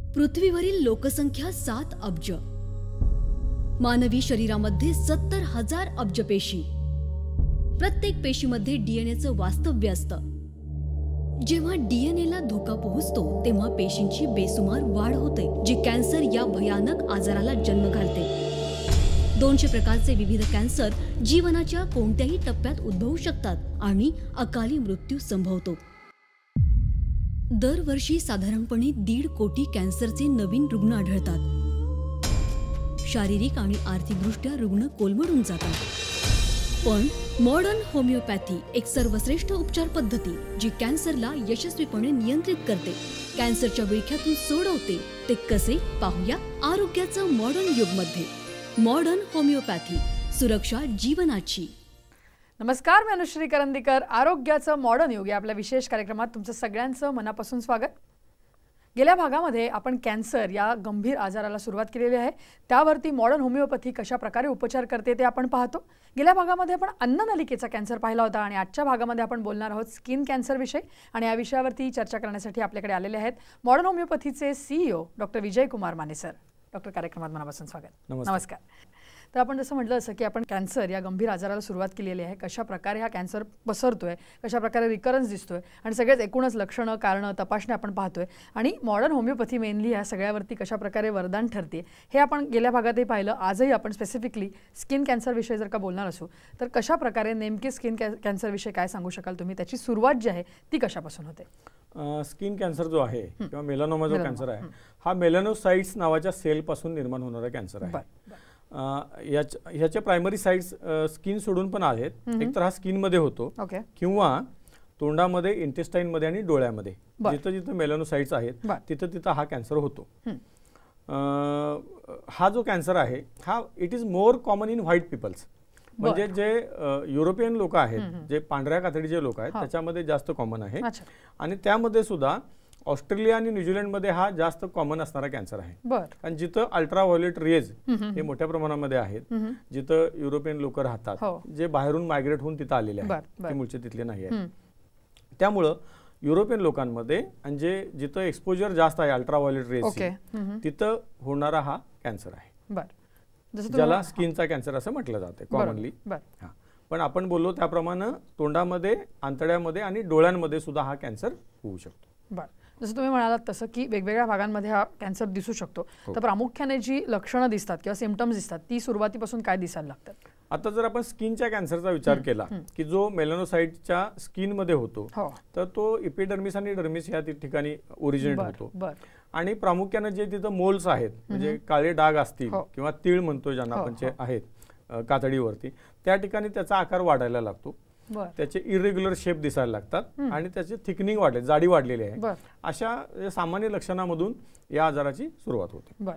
पृथ्वीवरील लोकसंख्या 7 अब्ज. मानवी शरीरामध्ये 70,000 अब्ज पेशी. प्रत्येक पेशीमध्ये डीएनएचं वास्तव्य असतं. जेव्हा डीएनएला धोका पोहोचतो तेव्हा पेशींची बेसुमार वाढ होते, जी कॅन्सर या भयानक आजाराला जन्म घालते. 200 प्रकारचे विविध कॅन्सर जीवनाच्या कोणत्याही टप्प्यात उद्भवू शकतात आणि अकाली मृत्यू संभवतो. दरवर्षी साधारणपणे 1.5 कोटी कॅन्सरचे नवीन रुग्ण आढळतात. शारीरिक आणि आर्थिकदृष्ट्या रुग्ण कोलमडून जातात. पण मॉडर्न होमिओपॅथी एक सर्वश्रेष्ठ उपचार पद्धती जी कॅन्सरला यशस्वीपणे नियंत्रित करते, कॅन्सरच्या विळख्यातून सोडवते. ते कसे पाहूया आरोग्याचं मॉडर्न युगमध्ये. मॉडर्न होमिओपॅथी, सुरक्षा जीवनाची. नमस्कार, मी अनुश्री करंदीकर. आरोग्याचं मॉडर्न युग या आपल्या विशेष कार्यक्रमात तुमचं सगळ्यांचं मनापासून स्वागत. गेल्या भागामध्ये आपण कॅन्सर या गंभीर आजाराला सुरुवात केलेली आहे. त्यावरती मॉडर्न होमिओपॅथी कशा प्रकारे उपचार करते ते आपण पाहतो. गेल्या भागामध्ये आपण अन्ननलिकेचा कॅन्सर पाहिला होता आणि आजच्या भागामध्ये आपण बोलणार आहोत स्किन कॅन्सर विषयी. आणि या विषयावरती चर्चा करण्यासाठी आपल्याकडे आलेले आहेत मॉडर्न होमिओपॅथीचे CEO doctor Vijay Kumar Mane sir. Doctor, कार्यक्रमात मनापासून स्वागत. नमस्कार. तर आपण जसं म्हटलं असं की आपण कॅन्सर या गंभीर आजाराला सुरुवात केलेली आहे. कशा प्रकारे हा कॅन्सर पसरतोय, कशा प्रकारे रिकरन्स दिसतोय आणि सगळेच एकूणच लक्षणं, कारणं, तपासण्या आपण पाहतोय. आणि मॉडर्न होमिओपॅथी मेनली या सगळ्यावरती कशा प्रकारे वरदान ठरते हे आपण गेल्या भागातही पाहिलं. आजही आपण स्पेसिफिकली स्किन कॅन्सर विषयी जर का बोलणार असू तर कशा प्रकारे नेमके स्किन कॅन्सर विषयी काय सांगू शकाल तुम्ही? त्याची सुरुवात जी आहे ती कशापासून होते? स्किन कॅन्सर जो आहे किंवा मेलानोमा जो कॅन्सर आहे हा मेलानोसाइट्स नावाच्या सेल पासून निर्माण होणारा कॅन्सर आहे. ह्याचे प्रायमरी साइट्स स्किन सोडून पण आहेत. एक तर हा स्किन मध्ये होतो किंवा तोंडामध्ये, इंटेस्टाईन मध्ये आणि डोळ्यामध्ये जिथं जिथं मेलानोसाइट्स आहेत तिथं तिथं हा कॅन्सर होतो. हा जो कॅन्सर आहे हा it is more common in white peoples. म्हणजे जे युरोपियन लोक आहेत, जे पांढऱ्या कातडीचे लोक आहेत त्याच्यामध्ये जास्त कॉमन आहे. आणि त्यामध्ये सुद्धा ऑस्ट्रेलिया आणि न्यूझीलंडमध्ये हा जास्त कॉमन असणारा कॅन्सर आहे. आणि जिथं अल्ट्राव्हायोलेट रेज हे मोठ्या प्रमाणामध्ये आहेत, जिथं युरोपियन लोक राहतात, जे बाहेरून मायग्रेट होऊन तिथं आलेले आहेत, ते मूळचे तिथले नाही आहेत. त्यामुळं युरोपियन लोकांमध्ये आणि जिथं एक्सपोजर जास्त आहे अल्ट्राव्हायोलेट रेज तिथं होणारा हा कॅन्सर आहे, ज्याला स्किनचा कॅन्सर असं म्हटलं जाते कॉमनली. पण आपण बोललो त्याप्रमाणे तोंडामध्ये, आंतड्यामध्ये आणि डोळ्यांमध्ये सुद्धा हा कॅन्सर होऊ शकतो. जसं तुम्ही म्हणालात तसं की वेगवेगळ्या भागांमध्ये हा कॅन्सर दिसू शकतो. तर प्रामुख्याने जी लक्षणं दिसतात किंवा सिम्पटम्स दिसतात ती सुरुवातीपासून काय दिसायला लागतात? आता जर आपण स्किनच्या कॅन्सरचा विचार केला की जो मेलानोसाइटच्या स्किन मध्ये होतो तर तो इपिडर्मिस आणि डर्मिस या ठिकाणी ओरिजिनेट होतो. आणि प्रामुख्याने जे तिथं मोल्स आहेत, म्हणजे काळे डाग असतील किंवा तीळ म्हणतो ज्यांना आपण जे आहेत कातडीवरती, त्या ठिकाणी त्याचा आकार वाढायला लागतो. त्याचे इरेग्युलर शेप दिसायला लागतात आणि त्याची थिकनिंग वाढली, जाडी वाढलेली आहे. अशा सामान्य लक्षणांमधून या आजाराची सुरुवात होते.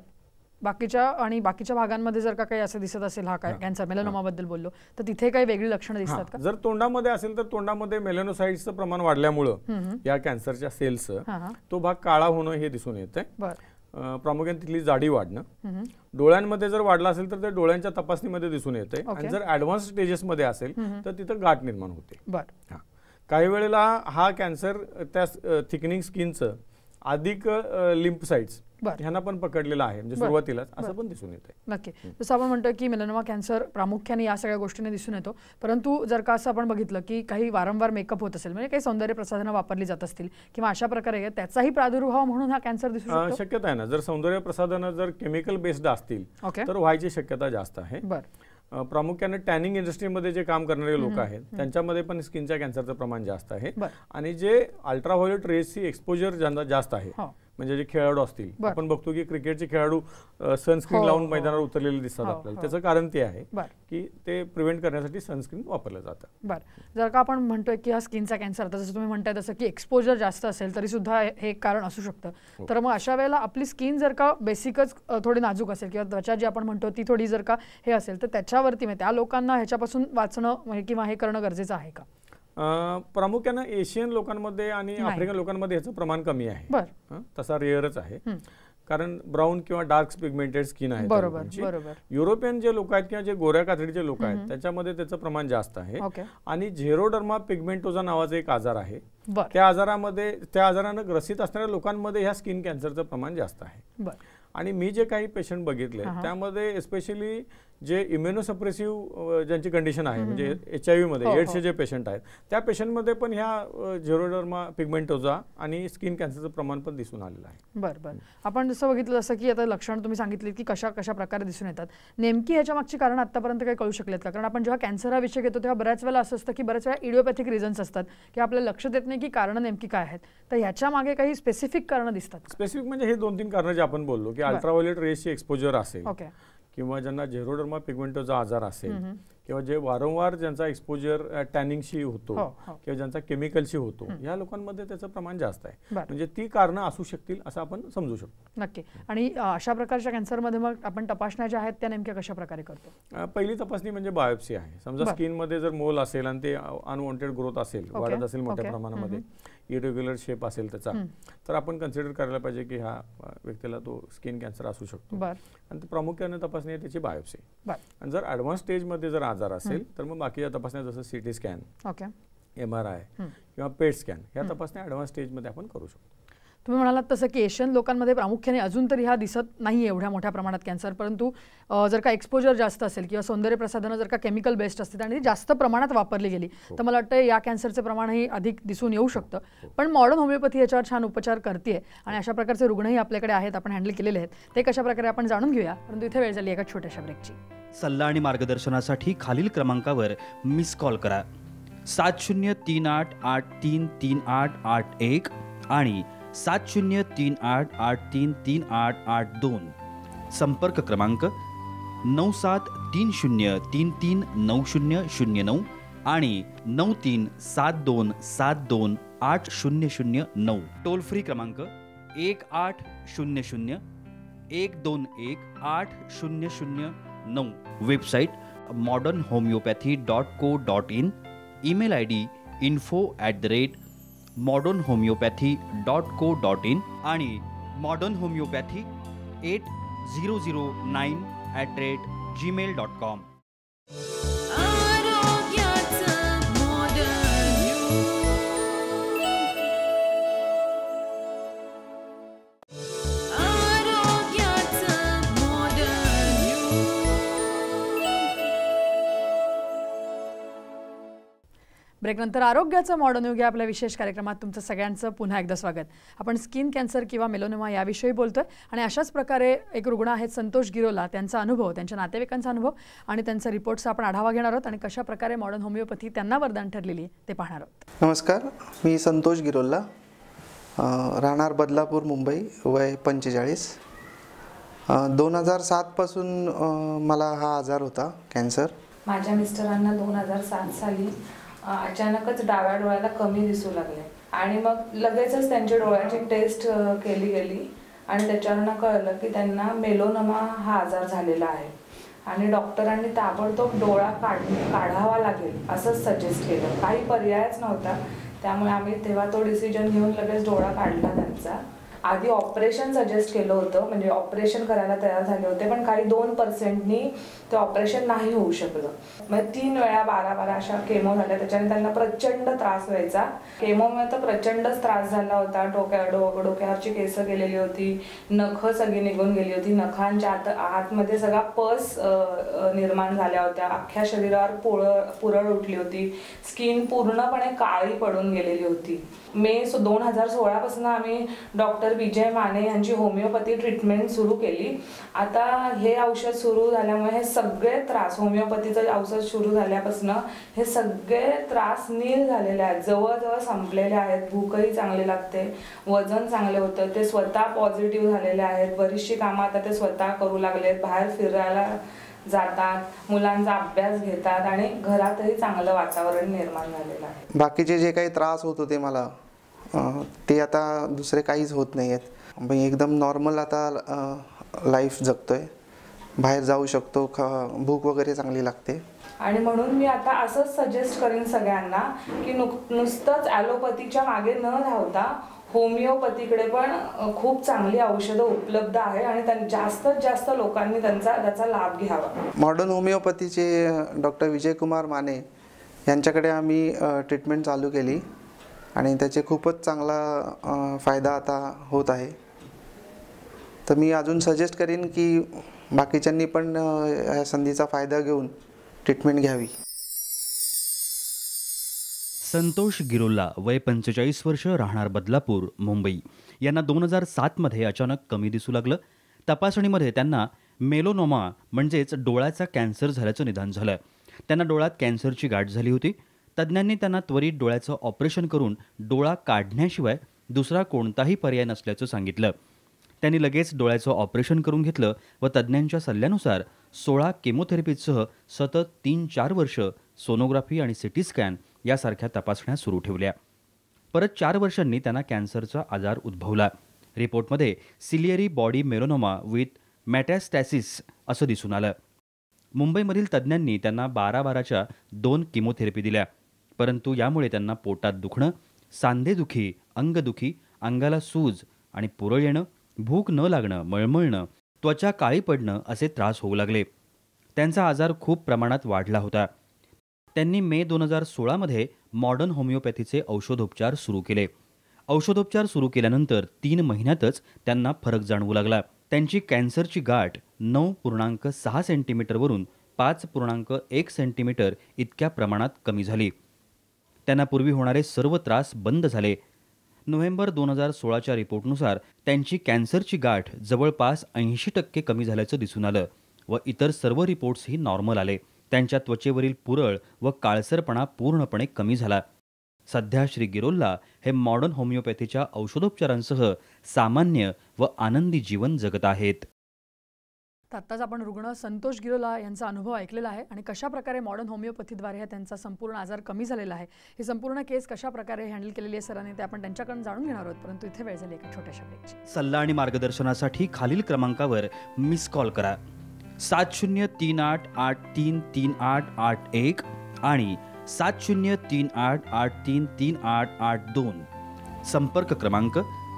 बाकीच्या भागांमध्ये जर का काही असं दिसत असेल, हा काय कॅन्सर मेलानोमाबद्दल बोललो, तर तिथे काही वेगळी लक्षणं दिसतात का? जर तोंडामध्ये असेल तर तोंडामध्ये मेलानोसाइट्सचं प्रमाण वाढल्यामुळं या कॅन्सरच्या सेल्सचं तो भाग काळा होणं हे दिसून येतंय. प्रामुख्याने तिथली जाडी वाढणं. डोळ्यांमध्ये जर वाढला असेल तर ते डोळ्यांच्या तपासणीमध्ये दिसून येते. आणि जर ऍडव्हान्स स्टेजेस मध्ये असेल तर तिथं गाठ निर्माण होते. काही वेळेला हा कॅन्सर त्या थिकनिंग स्किनचं अधिक लिम्फसाइट्स ह्यांना पण पकडलेला आहे, म्हणजे सुरुवातीलाच असं पण दिसून येते. नक्की. जसं आपण म्हणतो की मेलानोमा कॅन्सर प्रामुख्याने या सगळ्या गोष्टीने दिसून येतो. परंतु जर का असं आपण बघितलं की काही वारंवार मेकअप होत असेल, म्हणजे काही सौंदर्य प्रसाधनं वापरली जात असतील किंवा अशा प्रकारे त्याचाही प्रादुर्भाव म्हणून हा कॅन्सर दिसू शकतो? शक्यता आहे ना. जर सौंदर्य प्रसाधनं जर केमिकल बेस्ड असतील तर व्हायची शक्यता जास्त आहे. प्रामुख्याने टॅनिंग इंडस्ट्रीमध्ये जे काम करणारे लोक आहेत त्यांच्यामध्ये पण स्किनच्या कॅन्सरचं प्रमाण जास्त आहे. आणि जे अल्ट्राव्हायोलेट रेजची एक्सपोजर ज्यांना जास्त आहे, म्हणजे जे खेळाडू असतील, आपण बघतो की क्रिकेटचे खेळाडू सनस्क्रीन लावून मैदानावर उतरलेले दिसतात आपल्याला. त्याचं कारण ते आहे की ते प्रिव्हेंट करण्यासाठी सनस्क्रीन वापरलं जातं. जर का आपण म्हणतोय की हा स्किनचा कॅन्सर, जसं तुम्ही म्हणताय तसं की एक्सपोजर जास्त असेल तरी सुद्धा हे एक कारण असू शकतं. तर मग अशा वेळेला आपली स्किन जर का बेसिकच थोडी नाजूक असेल किंवा त्वचा जी आपण म्हणतो ती थोडी जर का हे असेल तर त्याच्यावरती त्या लोकांना ह्याच्यापासून वाचणं किंवा हे करणं गरजेचं आहे का? प्रामुख्याने एशियन लोकांमध्ये आणि आफ्रिकन लोकांमध्ये ह्याचं प्रमाण कमी आहे, तसा रेअरच आहे. कारण ब्राऊन किंवा डार्क पिगमेंटेड स्किन आहे. बरोबर. युरोपियन जे लोक आहेत किंवा जे गोऱ्या कातडीचे लोक आहेत त्याच्यामध्ये त्याचं प्रमाण जास्त आहे. आणि झेरोडर्मा पिगमेंटोजा नावाचा एक आजार आहे. त्या आजारानं ग्रसित असणाऱ्या लोकांमध्ये ह्या स्किन कॅन्सरचं प्रमाण जास्त आहे. आणि मी जे काही पेशंट बघितले त्यामध्ये स्पेशली जे इम्युनोसप्रेसिव्ह ज्यांची कंडिशन आहे म्हणजे HIV मध्ये एड्सचे जे पेशंट आहेत त्या पेशंटमध्ये पण ह्या झेरोडर्मा पिगमेंटोजा आणि स्किन कॅन्सरचं प्रमाण पण दिसून आलेलं आहे. बरं. आपण जसं बघितलं जसं की आता लक्षण तुम्ही सांगितली की कशा प्रकारे दिसून येतात, नेमकी ह्याच्या मागची कारण आतापर्यंत काही कळू शकलेत का? कारण आपण जेव्हा कॅन्सर हा विषय घेतो तेव्हा बऱ्याच वेळेला असं असतं की बऱ्याच वेळा इडिओपॅथिक रिझन्स असतात की आपल्याला लक्षात येत नाही की कारणं नेमकी काय आहेत. तर ह्याच्या मागे काही स्पेसिफिक कारणं दिसतात? स्पेसिफिक म्हणजे हे 2-3 कारणं जे आपण बोललो की अल्ट्राव्हायोलेट रेजची एक्सपोजर असेल किंवा ज्यांना झेरोडर्मा पिगमेंटोचा आजार असेल किंवा जे वारंवार ज्यांचा एक्सपोजर टॅनिंगशी होतो किंवा ज्यांचा केमिकलशी होतो या लोकांमध्ये त्याचं प्रमाण जास्त आहे. म्हणजे ती कारणं असू शकतील असं आपण समजू शकतो. नक्की. आणि अशा प्रकारच्या कॅन्सरमध्ये मग आपण तपासण्या ज्या आहेत त्या नेमक्या कशा प्रकारे करतो? पहिली तपासणी म्हणजे बायोप्सी आहे. समजा स्किनमध्ये जर मोल असेल आणि ते अनवॉन्टेड ग्रोथ असेल, वाढत असेल मोठ्या प्रमाणामध्ये, इरेग्युलर शेप असेल त्याचा, तर आपण कन्सिडर करायला पाहिजे की ह्या व्यक्तीला तो स्किन कॅन्सर असू शकतो. आणि प्रामुख्याने तपासणी आहे त्याची बायोप्सी. आणि जर ॲडव्हान्स स्टेजमध्ये जर आजार असेल तर मग बाकीच्या तपासण्या जसं CT स्कॅन, MRI किंवा पेट स्कॅन ह्या तपासण्या ॲडव्हान्स स्टेजमध्ये आपण करू शकतो. तुम्ही म्हणालात तसं की एशियन लोकांमध्ये प्रामुख्याने अजून तरी हा दिसत नाही एवढ्या मोठ्या प्रमाणात कॅन्सर, परंतु जर का एक्सपोजर जास्त असेल किंवा सौंदर्य प्रसाधनं जर का केमिकल बेस्ड असतील आणि जास्त प्रमाणात वापरली गेली तर मला वाटतं या कॅन्सरचं प्रमाणही अधिक दिसून येऊ शकतं. पण मॉडर्न होमिओपॅथी याच्यावर छान उपचार करते आणि अशा प्रकारचे रुग्णही आपल्याकडे आहेत, आपण हँडल केलेले आहेत. ते कशा प्रकारे आपण जाणून घेऊया, परंतु इथे वेळ झाली एका छोट्याशा ब्रेकची. सल्ला आणि मार्गदर्शनासाठी खालील क्रमांकावर मिस कॉल करा. 7038833881 आणि 7038833882. संपर्क क्रमांक 9730339009 आणि 9372728009. टोल फ्री क्रमांक 1800-121-800-9. Website modernhomeopathy.co.in. Email ID info@modernhomeopathy.co.in आणि modern homeopathy 8009@gmail.com. ब्रेकनंतर आरोग्याचं मॉडर्न युग या आपल्या विशेष कार्यक्रमात तुमचं सगळ्यांचं पुन्हा एकदा स्वागत. आपण स्किन कॅन्सर किंवा मेलोनोमा याविषयी बोलतोय आणि अशाच प्रकारे एक रुग्ण आहेत संतोष गिरोला. त्यांचा अनुभव, त्यांच्या नातेवाईकांचा अनुभव आणि त्यांचा रिपोर्टचा आपण आढावा घेणार आहोत आणि कशा प्रकारे मॉडर्न होमिओपॅथी त्यांना वरदान ठरलेली ते पाहणार आहोत. नमस्कार, मी संतोष गिरोला, राहणार बदलापूर, मुंबई, वय 45. 2007 पासून मला हा आजार होता, कॅन्सर. माझ्या मिस्टरांना 2007 साली अचानकच डाव्या डोळ्याला कमी दिसू लागले आणि मग लगेचच त्यांच्या डोळ्याची टेस्ट केली गेली आणि त्याच्यावरनं कळलं की त्यांना मेलोनोमा हा आजार झालेला आहे आणि डॉक्टरांनी ताबडतोब डोळा काढावा लागेल असंच सजेस्ट केलं. काही पर्यायच नव्हता, त्यामुळे आम्ही तेव्हा तो डिसिजन घेऊन लगेच डोळा काढला त्यांचा. आधी ऑपरेशन सजेस्ट केलं होतं, म्हणजे ऑपरेशन करायला तयार झाले होते, पण काही 2% ते ऑपरेशन नाही होऊ शकलं. मग 3 वेळा 12 अशा केमो झाल्या. त्याच्याने त्यांना प्रचंड त्रास व्हायचा. केमोमुळे तर प्रचंडच त्रास झाला होता. डोक्यावरची केस गेलेली होती, नखं सगळी निघून गेली होती, नखांच्या आतमध्ये सगळा पस निर्माण झाल्या होत्या, अख्ख्या शरीरावर पुरळ उठली होती, स्किन पूर्णपणे काळी पडून गेलेली होती. मे 2016 पासून आम्ही डॉक्टर विजय माने यांची होमिओपॅथी ट्रीटमेंट सुरू केली. आता हे औषध सुरू झाल्यामुळे हे सगळे त्रास, होमिओपॅथीचं औषध सुरू झाल्यापासून हे सगळे त्रास नील झालेले आहेत, जवळजवळ संपलेले आहेत. भूकही चांगली लागते, वजन चांगले होतं, ते स्वतः पॉझिटिव्ह झालेले आहेत. बरीचशी कामं आता ते स्वतः करू लागलेत, बाहेर फिरायला जातात, मुलांचा अभ्यास घेतात आणि घरातही चांगलं वातावरण निर्माण झालेलं आहे. बाकीचे जे काही त्रास होत होते मला ते आता दुसरे काहीच होत नाही आहेत. मी एकदम नॉर्मल आता लाईफ जगतोय, बाहेर जाऊ शकतो, भूक वगैरे चांगली लागते. आणि म्हणून मी आता असंच सजेस्ट करीन सगळ्यांना की नुसतंच ॲलोपॅथीच्या मागे न धावता होमिओपॅथीकडे पण खूप चांगली औषधं उपलब्ध आहे आणि जास्तीत जास्त लोकांनी त्याचा लाभ घ्यावा. मॉडर्न होमिओपॅथीचे डॉक्टर विजयकुमार माने यांच्याकडे आम्ही ट्रीटमेंट चालू केली आणि त्याचे खूपच चांगला फायदा आता होत आहे. तर मी अजून सजेस्ट करीन की बाकीच्यांनी पण या संधीचा फायदा घेऊन ट्रीटमेंट घ्यावी. संतोष गिरोल्ला वय 45 वर्ष, राहणार बदलापूर, मुंबई यांना 2007 मध्ये अचानक कमी दिसू लागलं. तपासणीमध्ये त्यांना मेलोनोमा म्हणजेच डोळ्याचा कॅन्सर झाल्याचं निदान झालं. त्यांना डोळ्यात कॅन्सरची गाठ झाली होती. तज्ज्ञांनी त्यांना त्वरित डोळ्याचं ऑपरेशन करून डोळा काढण्याशिवाय दुसरा कोणताही पर्याय नसल्याचं सांगितलं. त्यांनी लगेच डोळ्याचं ऑपरेशन करून घेतलं व तज्ज्ञांच्या सल्ल्यानुसार 16 केमोथेरपीसह सतत 3-4 वर्ष सोनोग्राफी आणि सिटी स्कॅन यासारख्या तपासण्या सुरू ठेवल्या. परत 4 वर्षांनी त्यांना कॅन्सरचा आजार उद्भवला. रिपोर्टमध्ये ciliary body melanoma with metastasis असं दिसून आलं. मुंबईमधील तज्ज्ञांनी त्यांना 12-12च्या 2 केमोथेरपी दिल्या. परंतु यामुळे त्यांना पोटात दुखणं, सांधेदुखी, अंगदुखी, अंगाला सूज आणि पुरळ येणं, भूक न लागणं, मळमळणं, त्वचा काळी पडणं असे त्रास होऊ लागले. त्यांचा आजार खूप प्रमाणात वाढला होता. त्यांनी मे 2016 मध्ये मॉडर्न होमिओपॅथीचे औषधोपचार सुरू केले. औषधोपचार सुरू केल्यानंतर 3 महिन्यातच त्यांना फरक जाणवू लागला. त्यांची कॅन्सरची गाठ 9.6 सेंटीमीटरवरून 5.1 सेंटीमीटर इतक्या प्रमाणात कमी झाली. त्यांना पूर्वी होणारे सर्व त्रास बंद झाले. नोव्हेंबर 2016च्या रिपोर्टनुसार त्यांची कॅन्सरची गाठ जवळपास 80% कमी झाल्याचं दिसून आलं व इतर सर्व रिपोर्ट्सही नॉर्मल आले. त्यांच्या त्वचेवरील पुरळ व काळसरपणा पूर्णपणे कमी झाला. सध्या श्री गिरोल्ला हे मॉडर्न होमिओपॅथीच्या औषधोपचारांसह सामान्य व आनंदी जीवन जगत आहेत. आत्ताच आपण रुग्ण संतोष गिरोला यांचा अनुभव ऐकलेला आहे आणि कशा प्रकारे मॉडर्न होमिओपॅथीद्वारे त्यांचा संपूर्ण आजार कमी झालेला आहे, ही संपूर्ण केस कशा प्रकारे हँडल केलेली आहे सरांनी ते आपण त्यांच्याकडून जाणून घेणार आहोत. परंतु इथे वेळ झाली एका छोट्याशा ब्रेकची. सल्ला आणि मार्गदर्शनासाठी खालील क्रमांकावर मिस कॉल करा. 7038833881 आणि 7038833882. संपर्क क्रमांक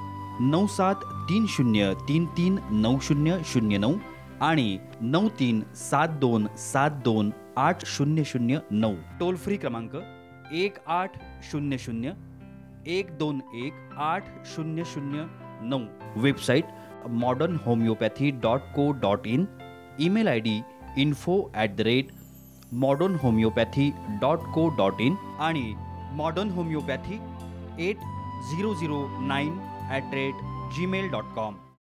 9730339009 आणि 9372728009. टोल फ्री क्रमांक 1800-121-8009. Website modernhomeopathy.co.in. Email ID info@modernhomeopathy.co.in आणि modern homeopathy 8009@gmail.com.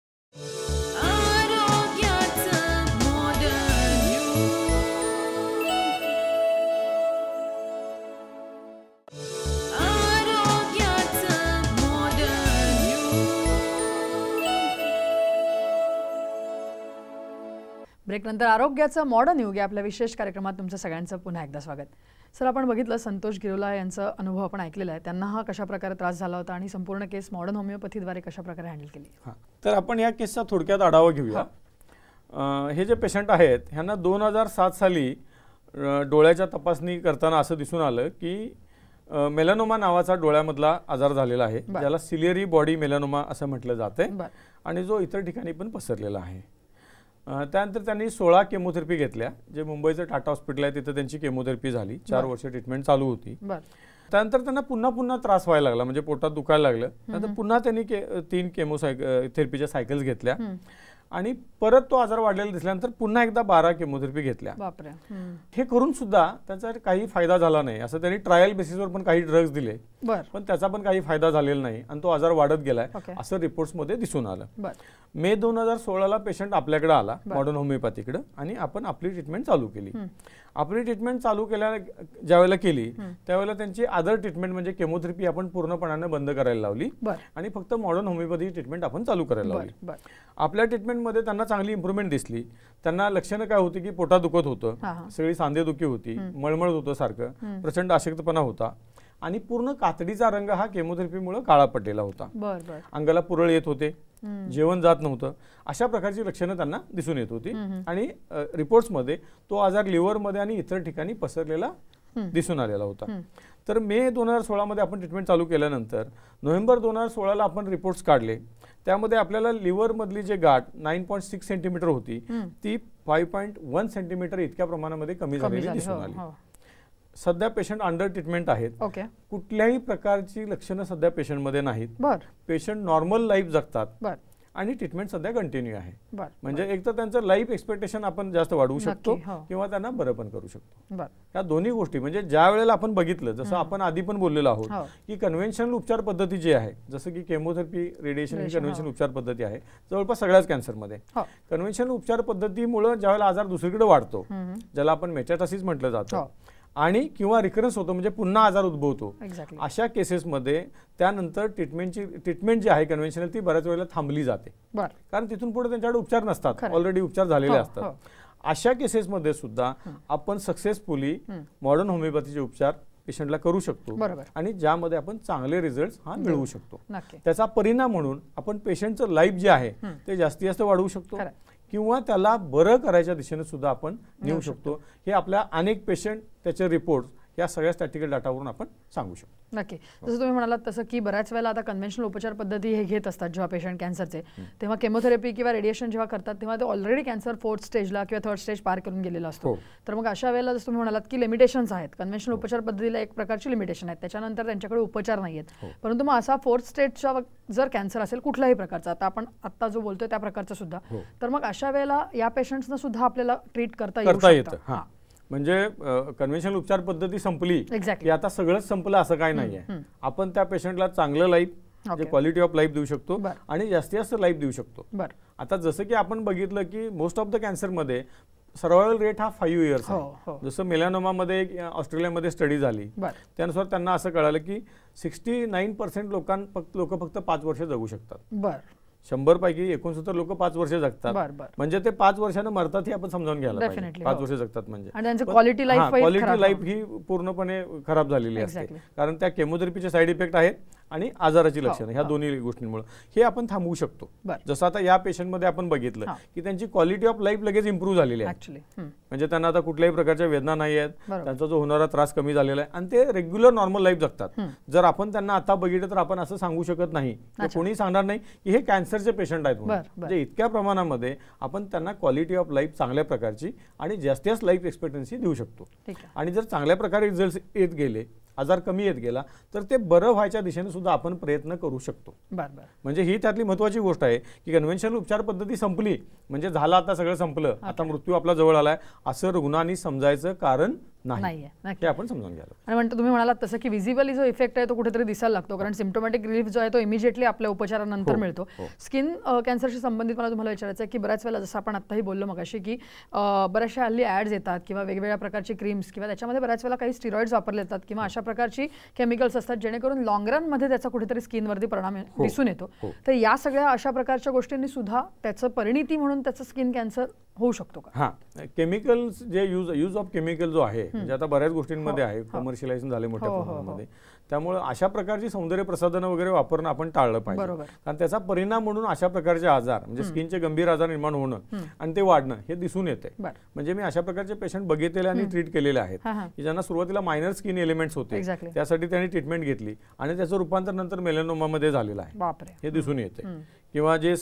ब्रेकनंतर आरोग्याचं मॉडर्न युग या आपल्या विशेष कार्यक्रमात तुमचं सगळ्यांचं पुन्हा एकदा स्वागत. सर, आपण बघितलं संतोष गिरोला यांचा अनुभव आपण ऐकलेला आहे. त्यांना हा कशा प्रकारे त्रास झाला होता आणि संपूर्ण केस मॉडर्न होमिओपॅथीद्वारे कशा प्रकारे हँडल केली. तर आपण या केसचा थोडक्यात आढावा घेऊया. हे जे पेशंट आहेत ह्यांना 2007 साली डोळ्याच्या तपासणी करताना असं दिसून आलं की मेलानोमा नावाचा डोळ्यामधला आजार झालेला आहे, ज्याला सिलियरी बॉडी मेलानोमा असं म्हटलं जाते आणि जो इतर ठिकाणी पण पसरलेला आहे. त्यानंतर त्यांनी 16 केमोथेरपी घेतल्या. जे मुंबईचं टाटा हॉस्पिटल आहे तिथं त्यांची केमोथेरपी झाली. 4 वर्ष ट्रीटमेंट चालू होती. त्यानंतर त्यांना पुन्हा त्रास व्हायला लागला, म्हणजे पोटात दुखायला लागलं. नंतर पुन्हा त्यांनी 3 केमोथेरपीच्या सायकल्स घेतल्या आणि परत तो आजार वाढलेला दिसल्यानंतर पुन्हा एकदा 12 केमोथेरपी घेतल्या. हे करून सुद्धा त्याचा काही फायदा झाला नाही. असं त्यांनी ट्रायल बेसिसवर पण काही ड्रग्ज दिले, पण त्याचा पण काही फायदा झालेला नाही आणि तो आजार वाढत गेलाय असं रिपोर्ट्समध्ये दिसून आलं. मे 2016ला पेशंट आपल्याकडे आला मॉडर्न होमिओपॅथीकडे आणि आपण आपली ट्रीटमेंट चालू केली. आपली ट्रीटमेंट चालू ज्यावेळेला केली त्यावेळेला त्यांची अदर ट्रीटमेंट म्हणजे केमोथेरपी आपण पूर्णपणाने बंद करायला लावली आणि फक्त मॉडर्न होमिओपॅथी ट्रीटमेंट आपण चालू करायला लावली. आपल्या ट्रीटमेंटमध्ये त्यांना चांगली इम्प्रूव्हमेंट दिसली. त्यांना लक्षणं काय होती की पोटात दुखत होतं, सगळी सांधेदुखी होती, मळमळ होतं सारखं, प्रचंड अशक्तपणा होता आणि पूर्ण कातडीचा रंग हा केमोथेरपीमुळे काळा पडलेला होता. अंगाला पुरळ येत होते, जेवण जात नव्हतं, अशा प्रकारची लक्षणं त्यांना दिसून येत होती आणि रिपोर्ट्समध्ये तो आजार लिव्हरमध्ये आणि इतर ठिकाणी पसरलेला दिसून आलेला होता. तर मे 2016 मध्ये आपण ट्रीटमेंट चालू केल्यानंतर नोव्हेंबर 2016 ला आपण रिपोर्ट्स काढले. त्यामध्ये आपल्याला लिव्हर मधली जे गाठ 9.6 सेंटीमीटर होती ती 5.1 सेंटीमीटर इतक्या प्रमाणामध्ये कमी झालेली दिसून आली. सध्या पेशंट अंडर ट्रीटमेंट आहेत. कुठल्याही प्रकारची लक्षणं सध्या पेशंटमध्ये नाहीत. पेशंट नॉर्मल लाईफ जगतात आणि ट्रीटमेंट सध्या कंटिन्यू आहे. म्हणजे एक तर त्यांचं लाईफ एक्सपेक्टेशन आपण जास्त वाढवू शकतो किंवा त्यांना बरं पण करू शकतो. या दोन्ही गोष्टी म्हणजे ज्या वेळेला आपण बघितलं, जसं आपण आधी पण बोललेलो आहोत की कन्व्हेन्शनल उपचार पद्धती जी आहे, जसं की केमोथेरपी, रेडिएशन ही कन्व्हेन्शनल उपचार पद्धती आहे जवळपास सगळ्याच कॅन्सरमध्ये. कन्व्हेन्शनल उपचार पद्धतीमुळे ज्यावेळेला आजार दुसरीकडे वाढतो, ज्याला आपण मेटास्टासिस म्हटलं जातं, आणि किंवा रिकरन्स होतो म्हणजे पुन्हा आजार उद्भवतो, अशा केसेसमध्ये त्यानंतर ट्रीटमेंट जी आहे कन्व्हेन्शनल ती बऱ्याच वेळेला थांबली जाते. कारण तिथून पुढे त्यांच्याकडे उपचार नसतात, ऑलरेडी उपचार झालेले असतात. अशा केसेसमध्ये सुद्धा आपण सक्सेसफुली मॉडर्न होमिओपॅथीचे उपचार पेशंटला करू शकतो आणि ज्यामध्ये आपण चांगले रिझल्ट मिळवू शकतो. त्याचा परिणाम म्हणून आपण पेशंटचं लाईफ जे आहे ते जास्तीत जास्त वाढवू शकतो किंवा त्याला बरं करायच्या दिशेने सुद्धा आपण नेऊ शकतो. हे आपल्या अनेक पेशंट, त्याचे रिपोर्ट, या सगळ्या स्टॅटिकल डाटावरून आपण सांगू शकतो. नक्की. जसं तुम्ही म्हणालात तसं की बऱ्याच वेळेला आता कन्व्हेन्शनल उपचार पद्धती हे घेत असतात जेव्हा पेशंट कॅन्सरचे, तेव्हा केमोथेरपी किंवा रेडिएशन जेव्हा करतात तेव्हा ते ऑलरेडी कॅन्सर 4th स्टेजला किंवा 3rd स्टेज पार करून गेलेला असतो. तर मग अशा वेळेला जसं तुम्ही म्हणालात की लिमिटेशन्स आहेत, कन्व्हेन्शनल उपचार पद्धतीला एक प्रकारची लिमिटेशन आहेत, त्याच्यानंतर त्यांच्याकडे उपचार नाही आहेत. परंतु मग असा 4th स्टेजचा जर कॅन्सर असेल कुठल्याही प्रकारचा, आता आपण आत्ता जो बोलतोय त्या प्रकारचा सुद्धा, तर मग अशा वेळेला या पेशंट्सना सुद्धा आपल्याला ट्रीट करता येतं. म्हणजे कन्व्हेन्शनल उपचार पद्धती संपली की आता सगळंच संपलं असं काय नाहीये. आपण त्या पेशंटला चांगलं लाईफ, म्हणजे क्वालिटी ऑफ लाईफ देऊ शकतो आणि जास्तीत जास्त लाईफ देऊ शकतो. आता जसं की आपण बघितलं की मोस्ट ऑफ द कॅन्सरमध्ये सर्वायवल रेट हा 5 इयर्स आहे. जसं मेलानोमामध्ये ऑस्ट्रेलियामध्ये स्टडी झाली त्यानुसार त्यांना असं कळालं की 69% लोक फक्त 5 वर्ष जगू शकतात. 100 पैकी 69 लोक 5 वर्ष जगतात. म्हणजे ते 5 वर्षांनी मरतात हे आपण समजावून घ्यायला पाहिजे. 5 वर्ष जगतात म्हणजे क्वालिटी लाईफ ही पूर्णपणे खराब झालेली असते. कारण त्या केमोथेरपीचे साईड इफेक्ट आहेत आणि आजाराची लक्षणं, ह्या दोन्ही गोष्टींमुळे हे आपण थांबवू शकतो. जसं आता या पेशंटमध्ये आपण बघितलं की त्यांची क्वालिटी ऑफ लाईफ लगेच इम्प्रूव्ह झालेली आहे. म्हणजे त्यांना आता कुठल्याही प्रकारच्या वेदना नाही आहेत, त्यांचा जो होणारा त्रास कमी झालेला आहे आणि ते रेग्युलर नॉर्मल लाईफ जगतात. जर आपण त्यांना आता बघितलं तर आपण असं सांगू शकत नाही, कोणी सांगणार नाही की हे कॅन्सरचे पेशंट आहेत म्हणून. म्हणजे इतक्या प्रमाणामध्ये आपण त्यांना क्वालिटी ऑफ लाईफ चांगल्या प्रकारची आणि जास्तीत जास्त लाईफ एक्सपेक्टन्सी देऊ शकतो. आणि जर चांगल्या प्रकारे रिझल्ट येत गेले, आजार कमी येत गेला, तर ते बरं व्हायच्या दिशेने सुद्धा आपण प्रयत्न करू शकतो. म्हणजे ही त्यातली महत्त्वाची गोष्ट आहे की कन्व्हेन्शनल उपचार पद्धती संपली म्हणजे झालं, आता सगळं संपलं, आता मृत्यू आपला जवळ आलाय असं रुग्णांनी समजायचं कारण नाही. हे आपण समजून घ्यायला. आणि म्हणतो तुम्ही म्हणालात तसं की विजिबली जो इफेक्ट आहे तो कुठेतरी दिसायला लागतो, कारण सिम्प्टोमॅटिक रिलीफ जो आहे तो इमिजिएटली आपल्या उपचारानंतर मिळतो. स्किन कॅन्सरशी संबंधित मला तुम्हाला विचारायचं आहे की बऱ्याच वेळेला जसं आपण आत्ताही बोललो मगाशी की बऱ्याचशा हल्ली ॲड्स येतात किंवा वेगवेगळ्या प्रकारची क्रीम्स किंवा त्याच्यामध्ये बऱ्याच वेळेला काही स्टिरॉइड्स वापरले जातात किंवा अशा प्रकारची केमिकल्स असतात जेणेकरून लॉंग रनमध्ये त्याचा कुठेतरी स्किनवरती परिणाम दिसून येतो. तर या सगळ्या अशा प्रकारच्या गोष्टींनी सुद्धा त्याचं परिणिती म्हणून त्याचं स्किन कॅन्सर होऊ शकतो का? हां, केमिकल्स जे यूज ऑफ केमिकल जो आहे म्हणजे आता बऱ्याच गोष्टींमध्ये आहे, कमर्शियलायझेशन झाले मोठ्या प्रमाणामध्ये, त्यामुळे अशा प्रकारची सौंदर्य प्रसाधनं वगैरे वापरणं आपण टाळलं पाहिजे. कारण त्याचा परिणाम म्हणून अशा प्रकारचे आजार म्हणजे स्किनचे गंभीर आजार निर्माण होणं आणि ते वाढणं हे दिसून येते. म्हणजे मी अशा प्रकारचे पेशंट बघितलेले आणि ट्रीट केलेले आहेत की ज्यांना सुरुवातीला मायनर स्किन एलिमेंट्स होते, त्यासाठी त्यांनी ट्रीटमेंट घेतली आणि त्याचं रूपांतर नंतर मेलॅनोमामध्ये झालेलं आहे हे दिसून येते. किंवा जे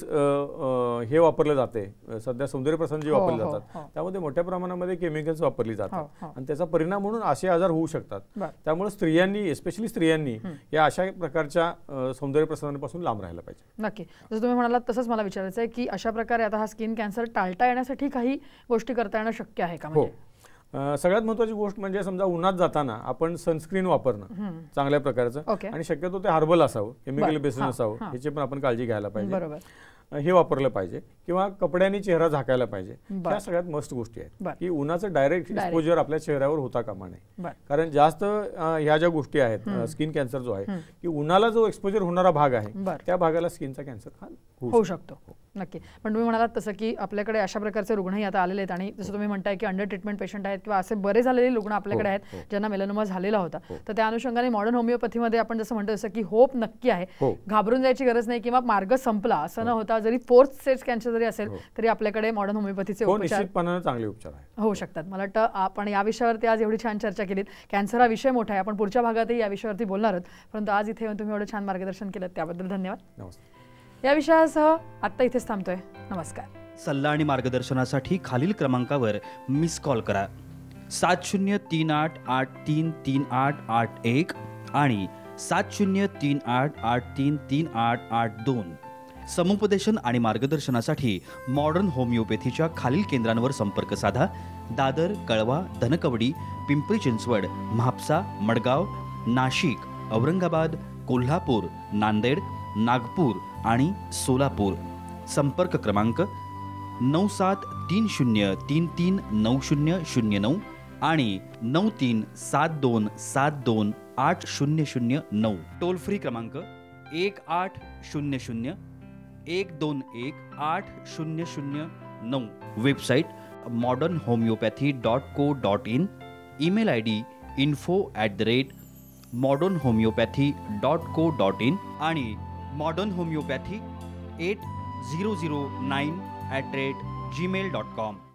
हे वापरले जाते सध्या सौंदर्य प्रसाधन जे वापरले जातात त्यामध्ये मोठ्या प्रमाणामध्ये केमिकल्स वापरली जातात आणि त्याचा परिणाम म्हणून असे आजार होऊ शकतात. त्यामुळे स्त्रियांनी, एस्पेशली स्त्रियांनी या अशा प्रकारच्या सौंदर्य प्रसाधनापासून लांब राहायला पाहिजे. नक्की. जसं तुम्ही म्हणालात तसंच मला विचारायचं आहे की अशा प्रकारे आता हा स्किन कॅन्सर टाळता येण्यासाठी काही गोष्टी करता येणं शक्य आहे का? सगळ्यात महत्त्वाची गोष्ट म्हणजे समजा उन्हात जाताना आपण सनस्क्रीन वापरणं चांगल्या प्रकारचं आणि शक्यतो ते हर्बल असावं, केमिकल बेस्ड नसावं, ह्याची पण आपण काळजी घ्यायला पाहिजे. हे वापरलं पाहिजे किंवा कपड्यांनी चेहरा झाकायला पाहिजे. ह्या सगळ्यात मस्ट गोष्टी आहेत की उन्हाचं डायरेक्ट एक्सपोजर आपल्या चेहऱ्यावर होता कामा नये. कारण जास्त ह्या ज्या गोष्टी आहेत स्किन कॅन्सर जो आहे की उन्हाला जो एक्सपोजर होणारा भाग आहे त्या भागाला स्किनचा कॅन्सर होऊ शकतो. नक्की. पण तुम्ही म्हणालात तसं की आपल्याकडे अशा प्रकारचे रुग्णही आता आलेले आहेत आणि जसं तुम्ही म्हणताय की अंडर ट्रीटमेंट पेशंट आहेत किंवा असे बरे झालेले रुग्ण आपल्याकडे आहेत ज्यांना मेलॅनोमा झालेला होता. तर त्या अनुषंगाने मॉडर्न होमिओपॅथीमध्ये आपण जसं म्हणतो तसं की होप नक्की आहे, घाबरून जायची गरज नाही किंवा मार्ग संपला असं न होता जरी 4th स्टेज कॅन्सर जरी असेल तरी आपल्याकडे मॉडर्न होमिओपॅथीचे उपचार निश्चितपणे चांगले उपचार होऊ शकतात. मला वाटतं आपण या विषयावरती आज एवढी छान चर्चा केलीत. कॅन्सर हा विषय मोठा आहे, आपण पुढच्या भागातही या विषयावरती बोलणार आहोत, परंतु आज इथे येऊन तुम्ही एवढं छान मार्गदर्शन केलं त्याबद्दल धन्यवाद. नमस्कार. या विषयासह आत्ता इथेच थांबतोय. नमस्कार. सल्ला आणि मार्गदर्शनासाठी खालील क्रमांकावर मिस कॉल करा. 7038833881 आणि 7038833882. समुपदेशन आणि मार्गदर्शनासाठी मॉडर्न होमिओपॅथीच्या खालील केंद्रांवर संपर्क साधा. दादर, कळवा, धनकवडी, पिंपरी चिंचवड, म्हापसा, मडगाव, नाशिक, औरंगाबाद, कोल्हापूर, नांदेड, नागपूर आणि सोलापूर. संपर्क क्रमांक 9730339009 आणि 9372728009. टोल फ्री क्रमांक 1800-121-8009. Website modernhomeopathy.co.in. Email ID info@modernhomeopathy.co.in आणि मॉडर्न होमिओपॅथी 8009@gmail.com.